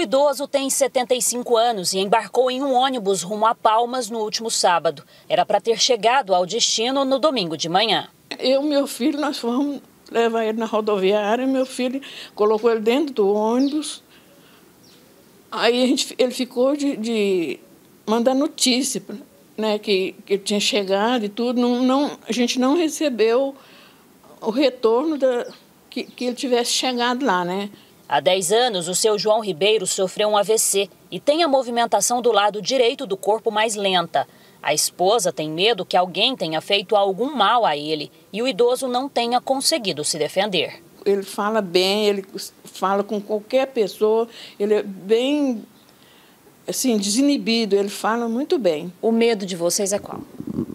idoso tem 75 anos e embarcou em um ônibus rumo a Palmas no último sábado. Era para ter chegado ao destino no domingo de manhã. Eu e meu filho, nós fomos levar ele na rodoviária. Meu filho colocou ele dentro do ônibus. Aí ele ficou de mandar notícia, né, que ele tinha chegado e tudo. A gente não recebeu o retorno que ele tivesse chegado lá, né? Há 10 anos, o seu João Ribeiro sofreu um AVC e tem a movimentação do lado direito do corpo mais lenta. A esposa tem medo que alguém tenha feito algum mal a ele e o idoso não tenha conseguido se defender. Ele fala bem, ele fala com qualquer pessoa, ele é bem, assim, desinibido, ele fala muito bem. O medo de vocês é qual?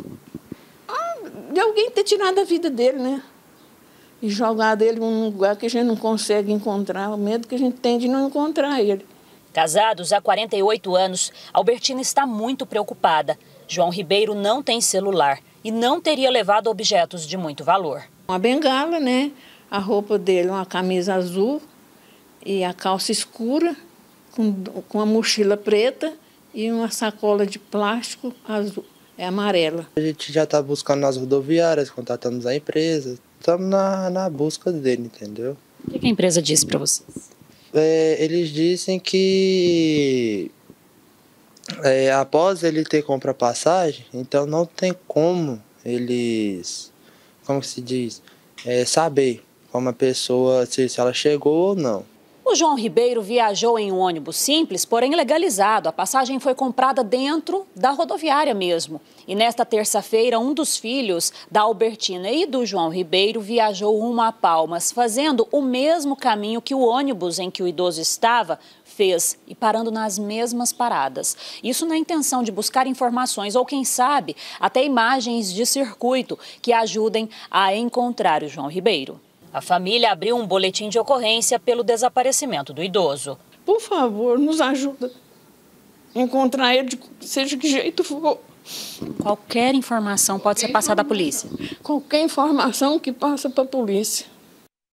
De alguém ter tirado a vida dele, né? E jogado ele num lugar que a gente não consegue encontrar, o medo que a gente tem de não encontrar ele. Casados há 48 anos, Albertina está muito preocupada. João Ribeiro não tem celular e não teria levado objetos de muito valor. Uma bengala, né? A roupa dele, uma camisa azul e a calça escura, com a mochila preta e uma sacola de plástico azul, amarela. A gente já está buscando nas rodoviárias, contatamos a empresa, estamos na busca dele, entendeu? O que a empresa disse para vocês? Eles dizem que após ele ter comprado passagem, então não tem como eles, como que se diz, saber como a pessoa, se ela chegou ou não. O João Ribeiro viajou em um ônibus simples, porém legalizado. A passagem foi comprada dentro da rodoviária mesmo. E nesta terça-feira, um dos filhos da Albertina e do João Ribeiro viajou rumo a Palmas, fazendo o mesmo caminho que o ônibus em que o idoso estava fez e parando nas mesmas paradas. Isso na intenção de buscar informações ou, quem sabe, até imagens de circuito que ajudem a encontrar o João Ribeiro. A família abriu um boletim de ocorrência pelo desaparecimento do idoso. Por favor, nos ajuda a encontrar ele, seja que jeito for. Qualquer informação pode ser passada à polícia. Qualquer informação que passa para a polícia.